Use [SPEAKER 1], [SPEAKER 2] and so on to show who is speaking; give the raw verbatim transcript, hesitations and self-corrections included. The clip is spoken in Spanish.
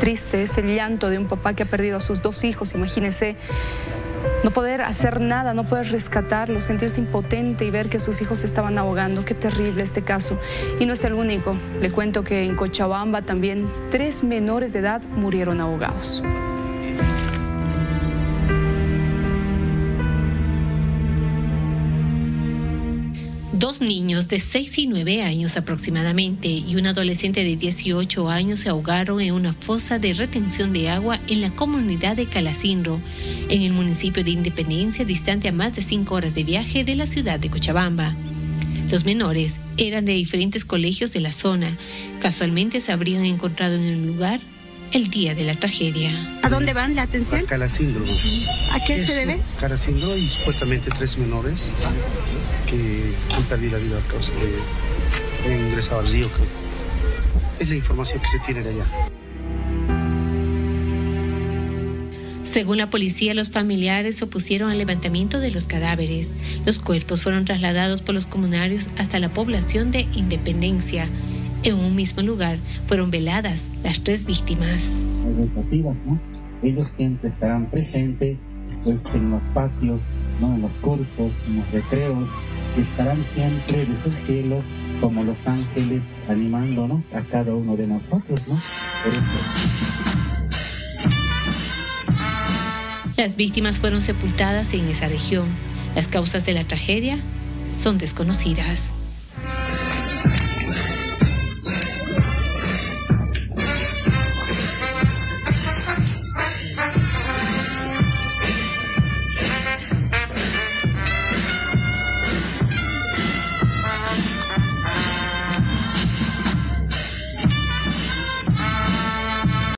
[SPEAKER 1] triste, es el llanto de un papá que ha perdido a sus dos hijos. Imagínense, no poder hacer nada, no poder rescatarlos, sentirse impotente y ver que sus hijos se estaban ahogando. Qué terrible este caso. Y no es el único. Le cuento que en Cochabamba también tres menores de edad murieron ahogados.
[SPEAKER 2] Dos niños de seis y nueve años aproximadamente y un adolescente de dieciocho años se ahogaron en una fosa de retención de agua en la comunidad de Calacinro, en el municipio de Independencia, distante a más de cinco horas de viaje de la ciudad de Cochabamba. Los menores eran de diferentes colegios de la zona. Casualmente se habrían encontrado en el lugar el día de la tragedia.
[SPEAKER 3] ¿A dónde van la atención?
[SPEAKER 4] A Calacinro.
[SPEAKER 3] ¿A qué se debe?
[SPEAKER 4] Calacinro y supuestamente tres menores que han perdido la vida a causa de, de ingresado al río. Es la información que se tiene de allá.
[SPEAKER 2] Según la policía, los familiares se opusieron al levantamiento de los cadáveres. Los cuerpos fueron trasladados por los comunarios hasta la población de Independencia. En un mismo lugar fueron veladas las tres víctimas.
[SPEAKER 5] Educativas, ¿no? Ellos siempre estarán presentes pues, en los patios, ¿no? En los cursos, en los recreos, estarán siempre de su cielo como los ángeles animándonos a cada uno de nosotros, ¿no? Por eso.
[SPEAKER 2] Las víctimas fueron sepultadas en esa región. Las causas de la tragedia son desconocidas.